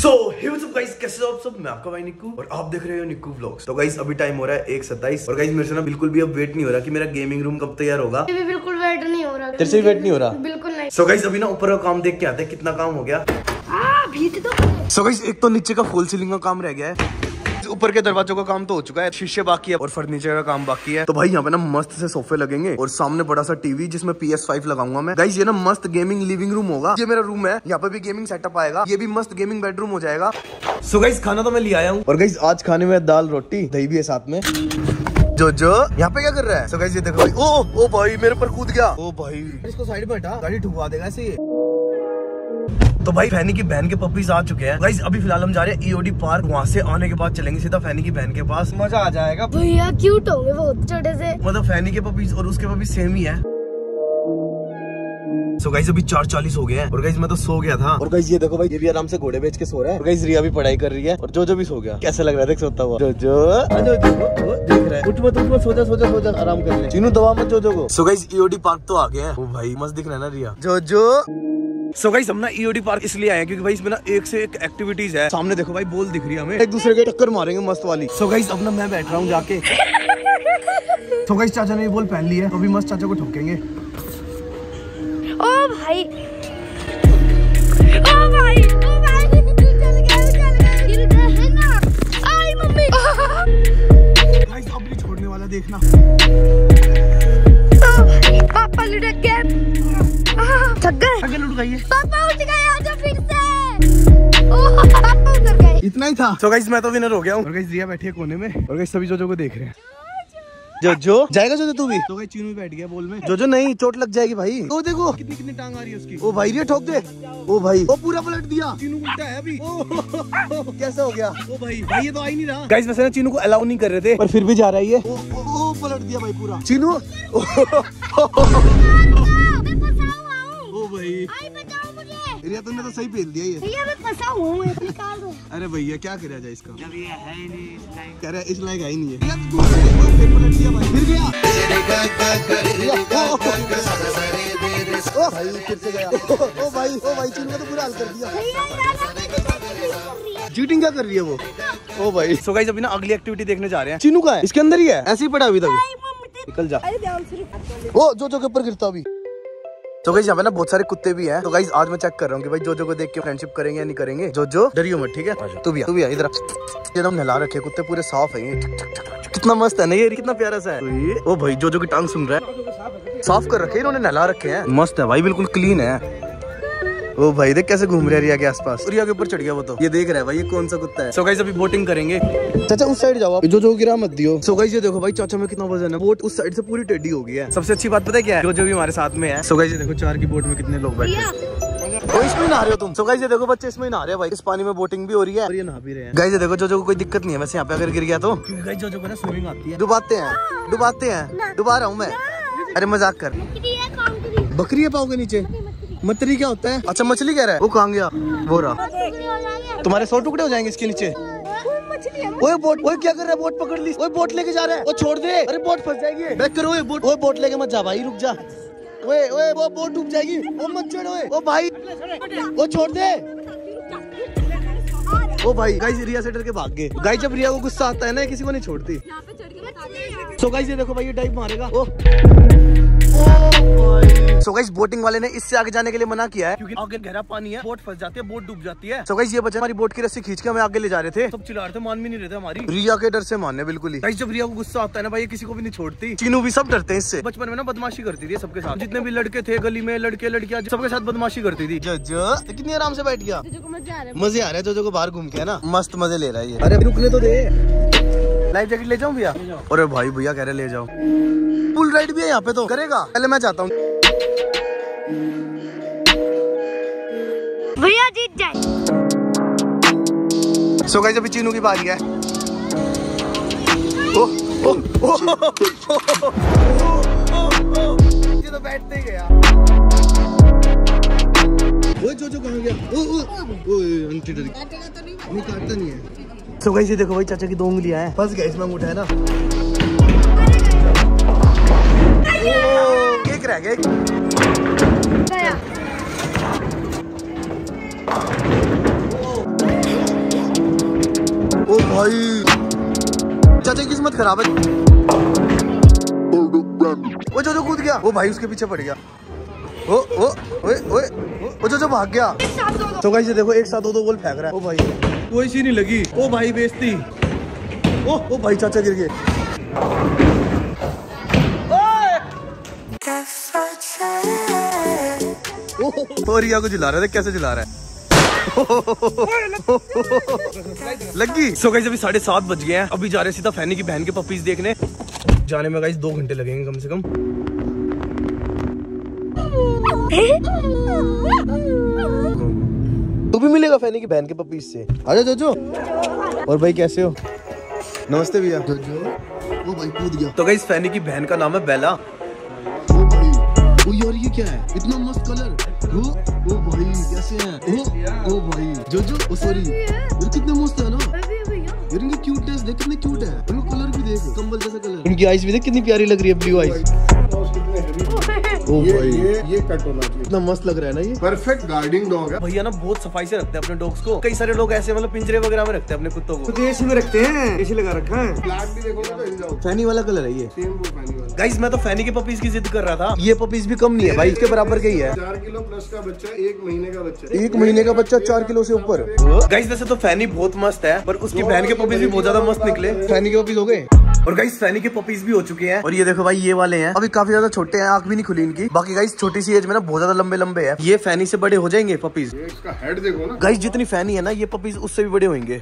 सो hey what's up guys, कैसे हो आप सब। मैं आपका भाई निक्कू और आप देख रहे हो निक्कू व्लॉग्स। तो गाइस अभी टाइम हो रहा है 1:27 और गाइस मेरे से ना बिल्कुल भी अब वेट नहीं हो रहा कि मेरा गेमिंग रूम कब तैयार होगा। बिल्कुल वेट नहीं हो रहा। तेरे से भी वेट नहीं हो रहा? बिल्कुल नहीं। सो गाइस अभी ना ऊपर का काम देख के आते हैं कितना काम हो गया। सो गाइस एक तो नीचे का फॉल सीलिंग का काम रह गया है, ऊपर के दरवाजों का काम तो हो चुका है, शीशे बाकी है और फर्नीचर का काम बाकी है। तो भाई यहाँ पे ना मस्त से सोफे लगेंगे और सामने बड़ा सा टीवी जिसमें PS5 लगाऊंगा मैं। गाइस ये ना मस्त गेमिंग लिविंग रूम होगा। ये मेरा रूम है, यहाँ पे भी गेमिंग सेटअप आएगा, ये भी मस्त गेमिंग बेडरूम हो जाएगा। सो गाइस खाना तो मैं ले आया हूँ और गाइस आज खाने में दाल रोटी दही भी है साथ में। जो यहाँ पे क्या कर रहा है? सो गाइस ये देखो भाई, ओ भाई मेरे पर कूद गया। ओ भाई इसको साइड में हटा, गाड़ी ठुकवा देगा ऐसे। तो भाई फैनी की बहन के पपीज आ चुके हैं गाइस। अभी फिलहाल हम जा रहे हैं EOD पार्क, वहाँ से आने के बाद चलेंगे सीधा फैनी की बहन के पास। मजा आ जाएगा भैया, क्यूट होंगे बहुत छोटे से। मतलब फैनी के पपीज और उसके पपीज सेम ही है। सो गाइस अभी 4:40 हो गए हैं और गाइस मैं तो सो गया था। और गाइस ये देखो भाई, ये भी आराम से घोड़े बेच के सो रहा है। और गाइस रिया भी पढ़ाई कर रही है और जो भी सो गया। कैसा लग रहा है देख सोता हुआ? जो देख रहा है। उठ मत सो जा आराम कर ले। चीनू दवा मत जो को। सो गाइस EOD पार्क तो आ गए हैं। ओ भाई मस्त दिख रहा है ना रिया? जो सो गाइस हम ना EOD पार्क इसलिए आए हैं क्योंकि भाई इसमें ना एक से एक एक्टिविटीज है। सामने देखो भाई बॉल दिख रही है हमें, एक दूसरे के टक्कर मारेंगे मस्त वाली। सो गाइस अब ना मैं बैठ रहा हूँ जाके। सो गाइस चाचा ने ये बॉल पहन ली है तो अभी मस्त चाचा को ठोकेंगे। ओ भाई चल गया है ना। आई मम्मी। गाइस अब नहीं छोड़ने वाला, देखना। पापा लुढ़क गए, थक गए। आगे लुढ़क गई है। पापा उठ गए, आजा फिर से। ओह पापा उतर गए। इतना ही था। सो गाइस मैं तो विनर हो गया हूँ और गाइस रिया बैठी है कोने में और गाइस सभी जो को देख रहे हैं। जो जाएगा जो तू भी। तो भाई चीनू भी बैठ गया बॉल में। जो नहीं चोट लग जाएगी भाई। तो देखो कितनी टांग आ रही है उसकी। ओ भाई ये ठोक दे। ओ भाई वो पूरा पलट दिया। चीनू उल्टा है अभी। कैसा हो गया? ओ भाई ये तो आ ही नहीं रहा। गाइस वैसे ना चीनू को अलाउ नहीं कर रहे थे पर फिर भी जा रहा है ये। ओ पलट दिया भाई पूरा चीनू। ओ भाई रिया तुमने तो सही फेल दिया ये। भैया मैं फंसा हूँ, निकाल दो। अरे भैया क्या किया जाए इसका? जब ये है ही नहीं इस लाइन। कह रहा है इस लायक है ही नहीं है। फिर पलट दिया भाई, फिर गया। ओ भाई फिर से गया। ओ भाई चीनू का तो बुरा हाल कर दिया। चीटिंग क्या कर रही है वो? ओ भाई सो गाइस अभी ना अगली एक्टिविटी देखने जा रहे हैं। चीनू का है इसके अंदर ही है, ऐसे ही पड़ा अभी तक। निकल जा। ओ जो के ऊपर गिरता अभी। तो गाइस यहाँ पे ना बहुत सारे कुत्ते भी हैं। तो गाइस आज मैं चेक कर रहा हूँ कि भाई जो को देख के फ्रेंडशिप करेंगे या नहीं करेंगे। जो डरियो मत, ठीक है? तू भी आ इधर। एकदम नहला रखे कुत्ते, पूरे साफ है ये। कितना मस्त है ना ये, कितना प्यारा सा है। ओ भाई जो की टांग सुन रहा है, साफ कर रखे इन्होंने, नहला रखे हैं। मस्त है भाई, बिल्कुल क्लीन है। ओ भाई देख कैसे घूम रहा है रिया के आसपास। रिया के ऊपर चढ़ गया वो तो, ये देख रहा है भाई ये कौन सा कुत्ता है। सो गाइस अभी बोटिंग करेंगे। चाचा उस साइड जाओ, जो गिरा मत दियो। सो गाइस ये देखो भाई चाचा में कितना वजन है, बोट उस साइड से पूरी टेढ़ी हो गई है। सबसे अच्छी बात पता है क्या है? जो भी हमारे साथ में है। सो गाइस ये देखो 4 की बोट में कितने लोग बैठे हैं। तो इसमें नहा रहे हो तुम? सो गाइस ये देखो बच्चे इसमें नहा रहे हैं भाई, इस पानी में बोटिंग भी हो रही है और ये नहा भी रहे हैं। गाइस ये देखो जो को कोई दिक्कत नहीं है वैसे यहाँ पे अगर गिर गया तो, क्योंकि गाइस जो को ना स्विमिंग आती है। डुबाते हैं डुबा रहा हूँ मैं। अरे मजाक कर। बकरी है पाओ के नीचे। मछली क्या होता है? अच्छा मछली कह रहा है। वो कहाँ गया? वो रहा। तुम्हारे 100 टुकड़े हो जाएंगे इसके नीचे। ओए बोट, ओए क्या कर रहा है? बोट पकड़ ली। ओए बोट लेके जा रहा है। वो छोड़ दे, अरे बोट फंस जाएगी। बैक करो। ओए बोट लेके मत जा भाई, रुक जा। ओए वो बोट डूब जाएगी। ओ मत चढ़। ओ भाई वो छोड़ दे। ओ भाई गाइस रिया से डर के भाग गए। गाइस जब रिया को गुस्सा आता है ना किसी को नहीं छोड़ती। सो गाइस ये देखो भाई ये डाइव मारेगा। सो गाइस बोटिंग वाले ने इससे आगे जाने के लिए मना किया है क्योंकि आगे गहरा पानी है, बोट फंस जाती है, बोट डूब जाती है। सो गाइस ये बच्चे हमारी बोट की रस्सी खींच के हमें आगे ले जा रहे थे। सब चिल्ला रहे थे, मान भी नहीं रहे थे हमारी। रिया के डर से मानने बिल्कुल ही। गाइस जब रिया को गुस्सा आता है ना भाई ये किसी को भी नहीं छोड़ती। चीनू भी सब डरते हैं इससे। बचपन में ना बदमाशी करती थी सबके साथ, जितने भी लड़के थे गली में, लड़के लड़कियां सबके साथ बदमाशी करती थी। जो कितनी आराम से बैठ गया। मजे आ रहे हैं जो को बाहर घूम के, है ना मस्त मजे ले रहा है ये। अरे रुकने तो दे। लाइफ जैकेट ले जाऊं भैया? अरे भाई भैया कह रहे ले जाओ। पुल राइड भी है यहाँ पे तो करेगा? पहले मैं चाहता हूँ भैया जीत जाए। सो गाइस अभी चीनू की बारी है। ये तो बैठते ही गया। वो जो कहाँ गया? आंटी डरी नहीं, काटता नहीं है। सो गाइस ये देखो भाई चाचा की 2 उंगलियां हैं, फंस गया इसमें अंगूठा है ना। एक रह गया। भाई चाचा की किस्मत खराब है। वो जो कूद गया, वो भाई उसके पीछे पड़ गया। ओ ओ ओए ओए वो जो भाग गया। तो गाइस ये देखो एक साथ दो बॉल फेंक रहा है। ओ भाई कोई सी नहीं लगी। ओ भाई बेइज्जती। ओ भाई चाचा गिर गए। ओ रिया को जिला रहा है, कैसे जिला रहा है। लगी। सो गाइस अभी 7:30 बज गए हैं। अभी जा रहे हैं सीधा फैनी की बहन के पपीज देखने। जाने में गाइस 2 घंटे लगेंगे कम से कम। तू भी मिलेगा फैनी की बहन के पपीज से। आजा जोजो। और भाई कैसे हो? नमस्ते भैया। जोजो वो भाई कूद गया। तो गाइस फैनी की बहन का नाम है बेला। ओ भाई ओ यार ये क्या है, इतना मस्त कलर। ओ भाई कैसे हैं? ओ भाई जोजो ओ सॉरी यार कितने मस्त है ना यार। इनकी क्यूटनेस देख कितने क्यूट है। इनका कलर भी देख कंबल जैसा कलर। इनकी आईज भी देख कितनी प्यारी लग रही है, ब्लू आईज। ओ भाई ये कट होना चाहिए। इतना मस्त लग रहा है ना ये। परफेक्ट गार्डिंग डॉग है। भैया ना बहुत सफाई से रखते हैं अपने डॉग्स को। कई सारे लोग ऐसे मतलब पिंजरे वगैरह में रखते हैं अपने कुत्तों को। एसी में रखते हैं, एसी लगा रखा है। ब्लैक भी देखो ना तो हिल जाओ। फैनी वाला कलर है ये। सेम वो फैनी वाला। गाइस मैं तो फैनी के पपीज की जिद कर रहा था। ये पपीज भी कम नहीं है भाई, इसके बराबर का ही है। 4 किलो प्लस का बच्चा, 1 महीने का बच्चा। 1 महीने का बच्चा 4 किलो से ऊपर। गाइस वैसे तो फैनी बहुत मस्त है, पर उसकी बहन के पपीज भी बहुत ज्यादा मस्त निकले। फैनी के पपीज हो गए। और गाइस फैनी के पपीज भी हो चुके हैं। और ये देखो भाई ये वाले हैं, अभी काफी ज्यादा छोटे हैं, आंख भी नहीं खुली इनकी। बाकी गाइस छोटी सी एज में ना बहुत ज्यादा लंबे लंबे हैं। ये फैनी से बड़े हो जाएंगे पपीज। इसका हेड देखो ना गाइस, जितनी फैनी है ना ये पपीज उससे भी बड़े होंगे।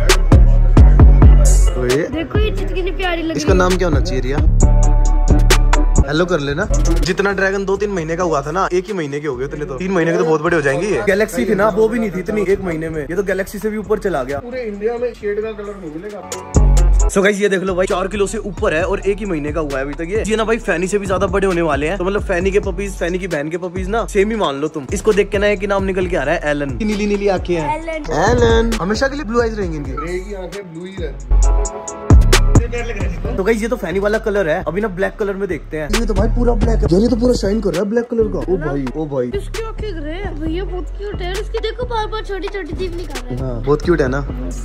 देखो ये कितनी प्यारी लग रही है। इसका नाम क्या होना चाहिए रिया? हेलो कर लेना। जितना ड्रैगन 2-3 महीने का हुआ था ना, 1 ही महीने के हो गए इतने तो। 3 महीने के तो बहुत बड़े हो जाएंगे ये। गैलेक्सी थी ना वो भी नहीं थी इतनी 1 महीने में। ये तो गैलेक्सी से भी ऊपर चला गया। पूरे इंडिया में शेड का कलर नहीं मिलेगा। सो गाइस ये देख लो भाई 4 किलो से ऊपर है और 1 ही महीने का हुआ है अभी तक ये ना भाई फैनी से भी ज्यादा बड़े होने वाले हैं। तो मतलब फैनी के पपीज, फैनी की बहन के पपीज ना सेम ही मान लो तुम। इसको देख के ना एक ही नाम निकल के आ रहा है, एलन। नीली नीली आंखें हैं, एलन। हमेशा के लिए ब्लू आइज रहेंगी इनकी। आंखें ब्लू ही रहती। तो गाइस ये तो फैनी वाला कलर है। अभी ना ब्लैक कलर में देखते हैं। ये तो भाई पूरा ब्लैक है। ये तो पूरा शाइन कर रहा है ब्लैक कलर का। ओ भाई ओ भाई इसकी आंखें ग्रे है भैया, बहुत क्यूट है। इसकी देखो बार-बार छोटी-छोटी जीभ निकाल रहा है। हां बहुत क्यूट है ना।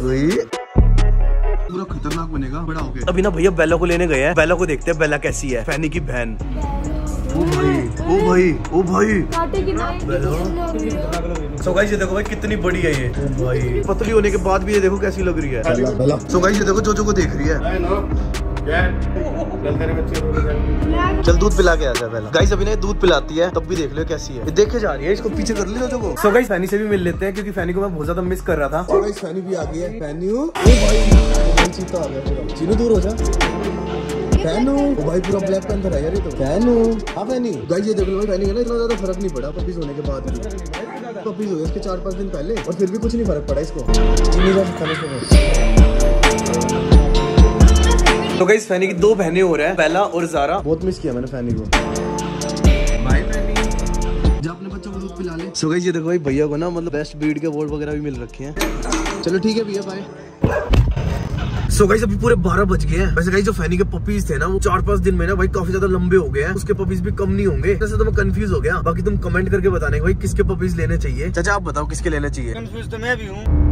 पूरा खतरनाक बनेगा बड़ा हो गया। अभी ना भैया बेला को लेने गए हैं। बेला को देखते हैं बेला कैसी है, फैनी की बहन। ओ भाई ओ भाई ओ भाई सो गाइस ये देखो भाई कितनी बड़ी है ये। ओ भाई पतली होने के बाद भी ये देखो कैसी लग रही है। सो गाइस ये देखो जोजो को देख रही है। चल दूध पिला के आता है पहला। गाइस अभी ना दूध पिलाती है तब भी देख लो कैसी है। देखे जा रही है, इसको पीछे कर ले जोजो को। सो गाइस फैनी से भी मिल लेते हैं क्योंकि फैनी को मैं बहुत ज्यादा मिस कर रहा था। गाइस फैनी भी आ गई है। फैनी ओ भाई चीता आ गया। चीनू दूर हो जा। फैनू ओ भाई पूरा ब्लैक पैंथर है यार ये तो। फैनू हां फैनी। गाइस ये देख लो फैनी है ना इतना ज्यादा फर्क नहीं पड़ा पपीज होने के बाद भी। पपीज हुए इसके 4-5 दिन पहले और फिर भी कुछ नहीं फर्क पड़ा इसको। तो गाइस फैनी की 2 बहनें हो रहे हैं, बेला और ज़ारा। बहुत मिस किया मैंने फैनी को। बाय फैनी, जा अपने बच्चों को दूध पिला ले। सो गाइस ये देखो भाई भैया को ना मतलब बेस्ट ब्रीड के अवार्ड वगैरह भी मिल रखे हैं। चलो ठीक है भैया बाय। सो गाइस अभी पूरे 12 बज गए हैं। वैसे गाइस जो फैनी के पपीज थे ना वो 4-5 दिन में ना भाई काफी ज्यादा लंबे हो गए हैं। उसके पपीज भी कम नहीं होंगे। वैसे तो मैं कंफ्यूज हो गया। बाकी तुम कमेंट करके बताने भाई किसके पपीज लेने चाहिए। चाचा आप बताओ किसके लेने चाहिए। कंफ्यूज तो मैं भी हूँ।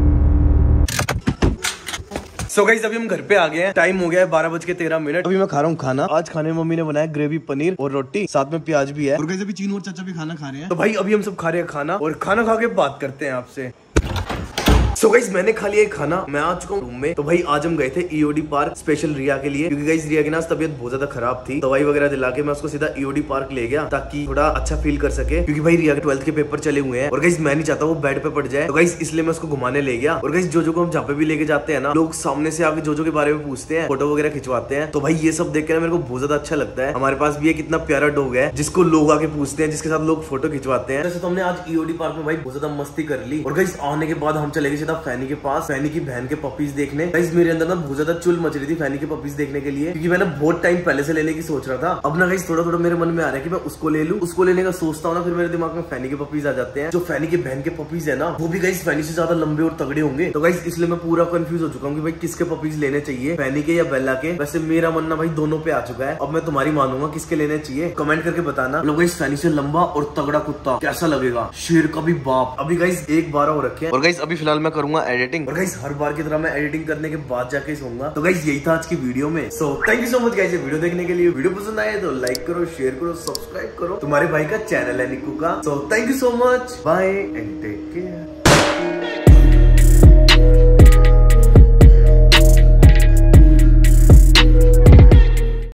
सो गाइस अभी हम घर पे आ गए हैं। टाइम हो गया है 12:13। अभी मैं खा रहा हूँ खाना। आज खाने में मम्मी ने बनाया ग्रेवी पनीर और रोटी, साथ में प्याज भी है। और गाइस अभी चीनू और चाचा भी खाना खा रहे हैं। तो भाई अभी हम सब खा रहे हैं खाना और खाना खा के बात करते हैं आपसे। सो गाइस मैंने खा लिया खाना, मैं आ चुका हूँ रूम में। तो भाई आज हम गए थे ईओडी पार्क स्पेशल रिया के लिए, क्योंकि गाइस रिया की ना तबीयत बहुत ज्यादा खराब थी। दवाई वगैरह दिला के मैं उसको सीधा ईओडी पार्क ले गया ताकि थोड़ा अच्छा फील कर सके, क्योंकि भाई रिया के 12th के पेपर चले हुए हैं और गाइस मैं नहीं चाहता वो बेड पे पड़ जाए। तो गाइस इसलिए मैं उसको घुमाने ले गया। और गाइस जोजो को हम जहाँ पे भी लेके जाते हैं ना, लोग सामने से आके जोजो के बारे में पूछते हैं, फोटो वगैरह खिंचवाते हैं। तो भाई ये सब देख के ना मेरे को बहुत ज्यादा अच्छा लगता है। हमारे पास भी एक इतना प्यारा डॉग है जिसको लोग आके पूछते हैं, जिसके साथ लोग फोटो खिंचवाते हैं। जैसे तो हमने आज ईओडी पार्क में भाई बहुत ज्यादा मस्ती कर ली। और गाइस आने के बाद हम चले गए सीधा फैनी के पास, फैनी की बहन के पपीज देखने। गाइस मेरे अंदर ना बहुत ज्यादा चुल मच रही थी फैनी के पपीज देखने के लिए, क्योंकि मैं ना बहुत टाइम पहले से लेने की सोच रहा था। अब ना गाइस थोड़ा थोड़ा मेरे मन में आ रहा है कि मैं उसको ले लूं। उसको लेने का सोचता हूँ ना, फिर मेरे दिमाग में फैनी के पपीज आ जाते हैं। जो फैनी के बहन के पपीज है ना, वो भी गाइस फैनी से ज्यादा लंबे और तगड़े होंगे। तो गाइस इसलिए मैं पूरा कंफ्यूज हो चुका हूँ कि भाई किसके पपीज लेने चाहिए, फैनी के या बेला के। वैसे मेरा मन ना भाई दोनों पे आ चुका है। अब मैं तुम्हारी मानूंगा किसके लेने चाहिए। कमेंट करके बताना। लोग गाइस फैनी से लंबा और तगड़ा कुत्ता कैसा लगेगा, शेर का भी बाप। अभी गाइस 1:12 हो रखे हैं और गाइस अभी फिलहाल मैं करूंगा एडिटिंग। और गाइस हर बार की तरह मैं एडिटिंग करने के बाद जाके सोऊंगा। तो गाइस यही था आज की वीडियो में। So thank you so much guys video देखने के लिए। वीडियो पसंद आए तो लाइक करो, शेयर करो, सब्सक्राइब करो। तुम्हारे भाई का चैनल है निक्कू का। So thank you so much, bye and take care.